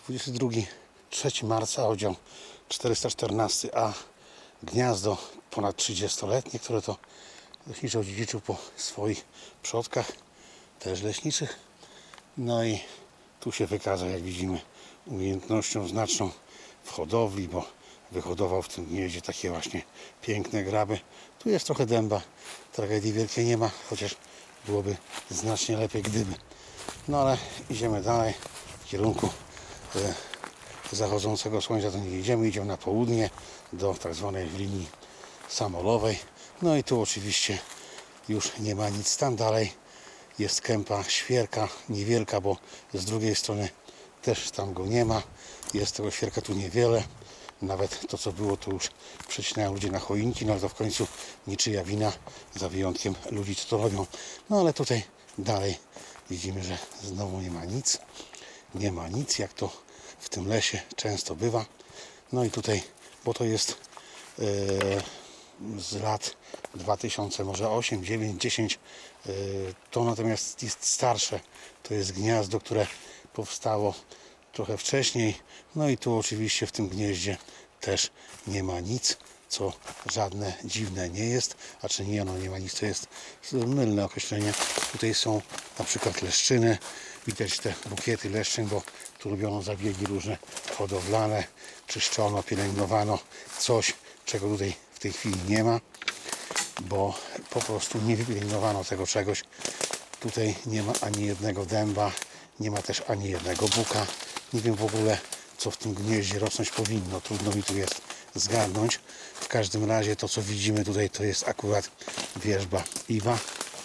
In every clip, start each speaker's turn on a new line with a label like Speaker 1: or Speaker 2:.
Speaker 1: 3 marca, oddział 414A, gniazdo ponad 30-letnie, które to leśniczy odziedziczył po swoich przodkach, też leśniczych. No i tu się wykazał, jak widzimy, umiejętnością znaczną w hodowli, bo wyhodował w tym gnieździe takie właśnie piękne graby. Tu jest trochę dęba, tragedii wielkiej nie ma, chociaż byłoby znacznie lepiej gdyby. No ale idziemy dalej w kierunku zachodzącego słońca, to nie idziemy na południe do tak zwanej linii samolowej. No i tu oczywiście już nie ma nic. Tam dalej jest kępa świerka, niewielka, bo z drugiej strony też tam go nie ma. Jest tego świerka tu niewiele. Nawet to, co było, to już przecinają ludzie na choinki, no ale to w końcu niczyja wina, za wyjątkiem ludzi, co to robią. No ale tutaj dalej widzimy, że znowu nie ma nic. Nie ma nic, jak to w tym lesie często bywa. No i tutaj, bo to jest z lat 2000, może 8, 9, 10, to natomiast jest starsze. To jest gniazdo, które powstało trochę wcześniej. No i tu oczywiście w tym gnieździe też nie ma nic, co żadne dziwne nie jest. A czy nie, no nie ma nic, to jest mylne określenie. Tutaj są na przykład leszczyny. Widać te bukiety leszczyn, bo tu robiono zabiegi różne hodowlane, czyszczono, pielęgnowano coś, czego tutaj w tej chwili nie ma, bo po prostu nie wypielęgnowano tego czegoś. Tutaj nie ma ani jednego dęba, nie ma też ani jednego buka. Nie wiem w ogóle, co w tym gnieździe rosnąć powinno. Trudno mi tu jest zgadnąć. W każdym razie to, co widzimy tutaj, to jest akurat wierzba iwa.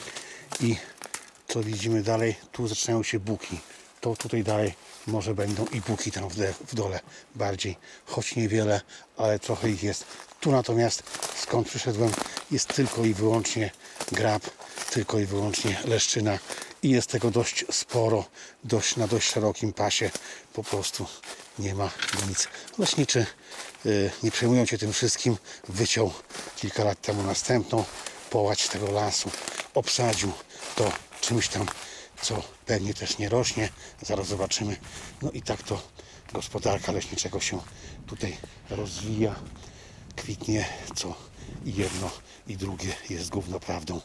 Speaker 1: I co widzimy dalej, tu zaczynają się buki. To tutaj dalej może będą i buki tam w dole bardziej, choć niewiele, ale trochę ich jest. Tu natomiast, skąd przyszedłem, jest tylko i wyłącznie grab, tylko i wyłącznie leszczyna i jest tego dość sporo, na dość szerokim pasie. Po prostu nie ma nic. Leśniczy nie przejmują się tym wszystkim. Wyciął kilka lat temu następną połać tego lasu, obsadził to czymś tam, co pewnie też nie rośnie. Zaraz zobaczymy. No i tak to gospodarka leśniczego się tutaj rozwija, kwitnie, co i jedno i drugie jest gówno prawdą,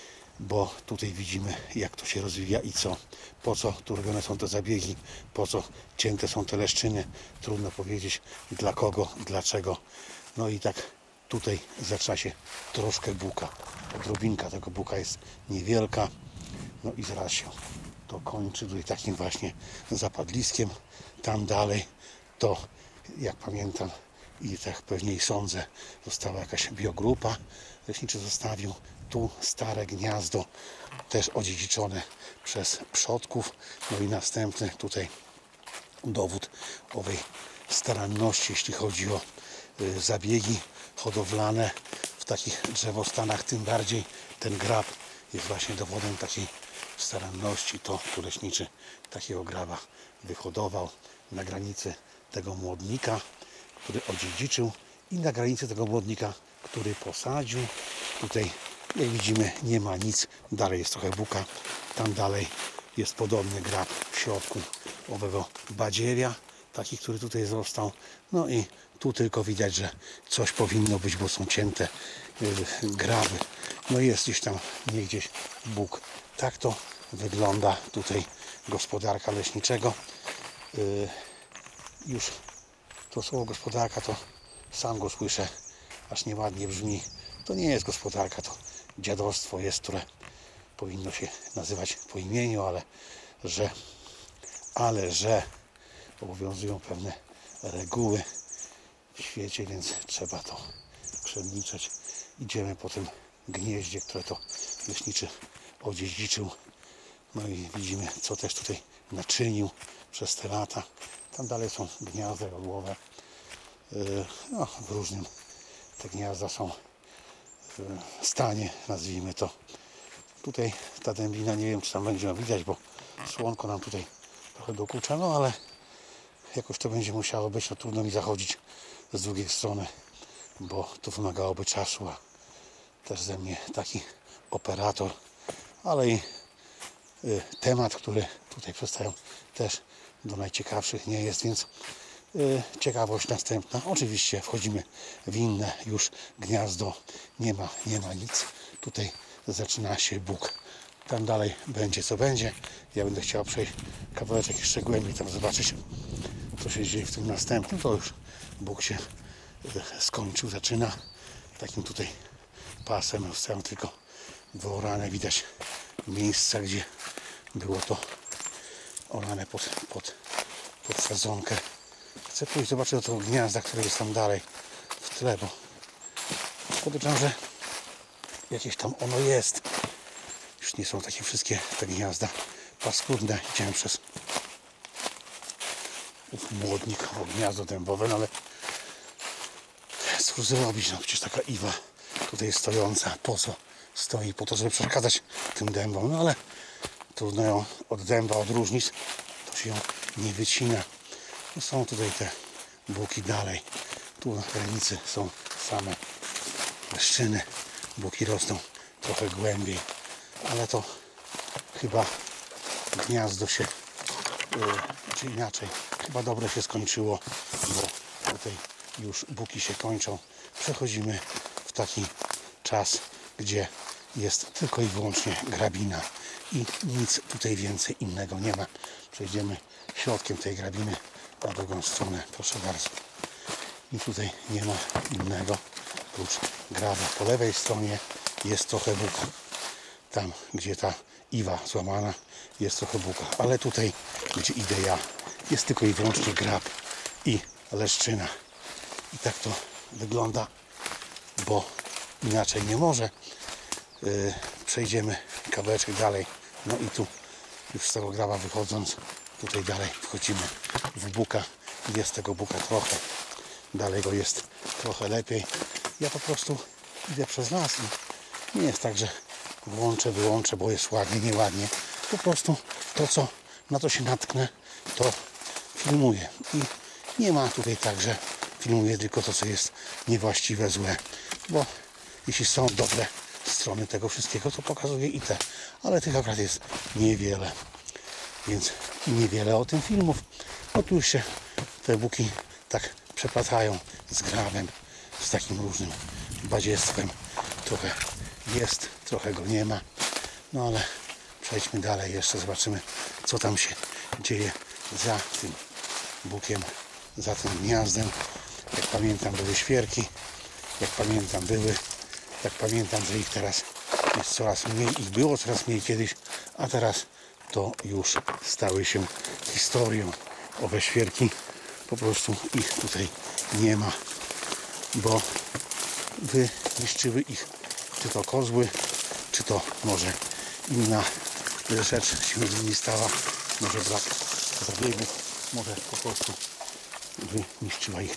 Speaker 1: bo tutaj widzimy, jak to się rozwija i co, po co tu robione są te zabiegi, po co cięte są te leszczyny. Trudno powiedzieć dla kogo, dlaczego. No i tak tutaj zaczyna się troszkę buka. Odrobinka tego buka jest niewielka. No i zaraz się to kończy tutaj takim właśnie zapadliskiem. Tam dalej to, jak pamiętam i tak pewnie sądzę, została jakaś biogrupa. Leśniczy zostawił tu stare gniazdo, też odziedziczone przez przodków. No i następny tutaj dowód owej staranności, jeśli chodzi o zabiegi hodowlane w takich drzewostanach. Tym bardziej ten grab jest właśnie dowodem takiej staranności. To tu leśniczy takiego graba wyhodował na granicy tego młodnika, który odziedziczył, i na granicy tego młodnika, który posadził. Tutaj, jak widzimy, nie ma nic. Dalej jest trochę buka. Tam dalej jest podobny grab w środku owego badzieria, taki, który tutaj został. No i tu tylko widać, że coś powinno być, bo są cięte graby. No jest gdzieś tam, nie gdzieś bóg. Tak to wygląda tutaj gospodarka leśniczego. Już to słowo gospodarka, to sam go słyszę, aż nieładnie brzmi. To nie jest gospodarka, to dziadostwo jest, które powinno się nazywać po imieniu, ale że obowiązują pewne reguły w świecie, więc trzeba to przemilczeć. Idziemy po tym gnieździe, które to leśniczy odziedziczył. No i widzimy, co też tutaj naczynił przez te lata. Tam dalej są gniazda jodłowe. No, w różnym te gniazda są stanie, nazwijmy to. Tutaj ta dębina, nie wiem, czy tam będzie widać, bo słonko nam tutaj trochę dokucza, no ale jakoś to będzie musiało być. No trudno mi zachodzić z drugiej strony, bo to wymagałoby czasu, a też ze mnie taki operator, ale i temat, który tutaj przedstawiam, też do najciekawszych nie jest, więc ciekawość następna. Oczywiście wchodzimy w inne już gniazdo. Nie ma nic. Tutaj zaczyna się Bóg. Tam dalej będzie co będzie. Ja będę chciał przejść kawałeczek jeszcze głębiej, tam zobaczyć, co się dzieje w tym następnym. To już Bóg się skończył, zaczyna takim tutaj pasem. Zostają tylko wyorane, widać miejsca, gdzie było to orane pod sadzonkę. Chcę pójść zobaczyć do tego gniazda, które jest tam dalej w tle, bo podejrzewam, że jakieś tam ono jest. Już nie są takie wszystkie te gniazda paskudne. Idziemy przez młodnik, gniazdo dębowe, no ale cóż zrobić, no przecież taka iwa tutaj jest stojąca. Po co stoi? Po to, żeby przeszkadzać tym dębom, no ale trudno ją od dęba odróżnić, to się ją nie wycina. No są tutaj te buki dalej. Tu na granicy są same leszczyny. Buki rosną trochę głębiej, ale to chyba gniazdo się, czy inaczej, chyba dobre się skończyło, bo tutaj już buki się kończą. Przechodzimy w taki czas, gdzie jest tylko i wyłącznie grabina i nic tutaj więcej innego nie ma. Przejdziemy środkiem tej grabiny na drugą stronę, proszę bardzo. I tutaj nie ma innego oprócz graba. Po lewej stronie jest trochę buka. Tam, gdzie ta iwa złamana, jest trochę buka. Ale tutaj, gdzie idę ja, jest tylko i wyłącznie grab i leszczyna. I tak to wygląda, bo inaczej nie może. Przejdziemy kawałeczek dalej. No i tu już z tego graba wychodząc, tutaj dalej wchodzimy w buka. Jest tego buka trochę. Dalej go jest trochę lepiej. Ja po prostu idę przez las i nie jest tak, że włączę, wyłączę, bo jest ładnie, nieładnie. Po prostu to, co na to się natknę, to filmuję. I nie ma tutaj tak, że filmuję tylko to, co jest niewłaściwe, złe. Bo jeśli są dobre strony tego wszystkiego, to pokazuję i te. Ale tych akurat jest niewiele. Więc i niewiele o tym filmów. No tu już się te buki tak przeplatają z grabem, z takim różnym badziestwem. Trochę jest, trochę go nie ma. No ale przejdźmy dalej jeszcze, zobaczymy, co tam się dzieje za tym bukiem, za tym gniazdem. Jak pamiętam, były świerki. Jak pamiętam, były. Jak pamiętam, że ich teraz jest coraz mniej. Ich było coraz mniej kiedyś, a teraz to już stały się historią. Owe świerki, po prostu ich tutaj nie ma, bo wyniszczyły ich czy to kozły, czy to może inna rzecz się z nimi stała, może brak zabiegów, może po prostu wyniszczyła ich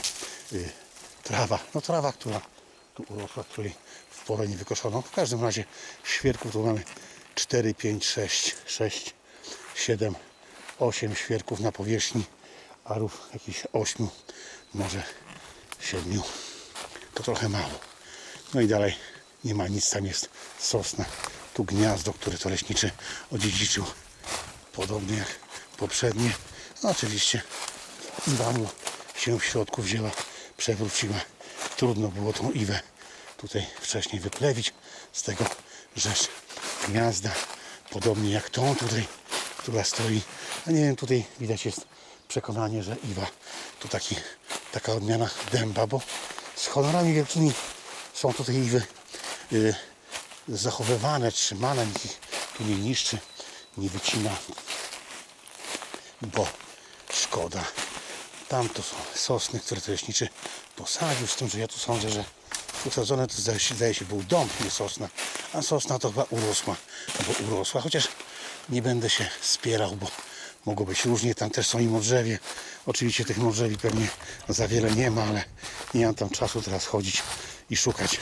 Speaker 1: trawa, która tu urosła, której w porę nie wykoszono. W każdym razie świerków tu mamy 4, 5, 6, 7, 8 świerków na powierzchni, arów jakichś 8, może 7. To trochę mało. No i dalej nie ma nic, tam jest sosna. Tu gniazdo, które to leśniczy odziedziczył, podobnie jak poprzednie. No oczywiście iwa mu się w środku wzięła, przewróciła. Trudno było tą iwę tutaj wcześniej wyplewić z tego rzecz gniazda, podobnie jak tą tutaj, która stoi. A nie wiem, tutaj widać jest przekonanie, że iwa to taka odmiana dęba, bo z honorami wielkimi są tutaj iwy zachowywane, trzymane, nikt ich tu nie niszczy, nie wycina, bo szkoda. Tam to są sosny, które to leśniczy posadził, z tym, że ja tu sądzę, że usadzone to zdaje się był dąb, nie sosna, a sosna to chyba urosła, chociaż nie będę się spierał, bo mogło być różnie. Tam też są i modrzewie. Oczywiście tych modrzewi pewnie za wiele nie ma, ale nie mam tam czasu teraz chodzić i szukać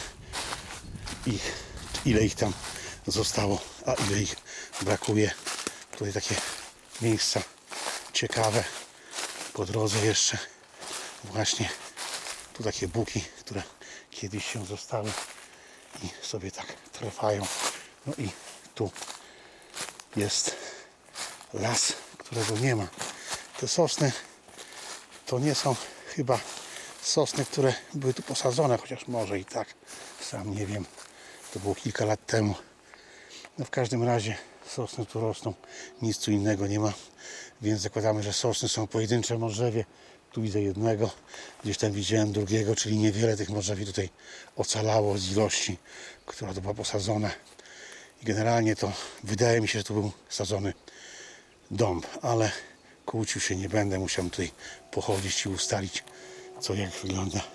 Speaker 1: ile ich tam zostało, a ile ich brakuje. Tutaj takie miejsca ciekawe po drodze jeszcze właśnie tu takie buki, które kiedyś się zostały i sobie tak trwają. No i tu jest las, którego nie ma. te sosny to nie są chyba sosny, które były tu posadzone, chociaż może i tak, sam nie wiem, to było kilka lat temu. No w każdym razie sosny tu rosną, nic tu innego nie ma, więc zakładamy, że sosny są pojedyncze możzewie. Tu widzę jednego, gdzieś tam widziałem drugiego, czyli niewiele tych możzewi tutaj ocalało z ilości, która tu była posadzona. I generalnie to wydaje mi się, że tu był sadzony dąb, ale kłócił się nie będę, musiałem tutaj pochodzić i ustalić, co jak wygląda.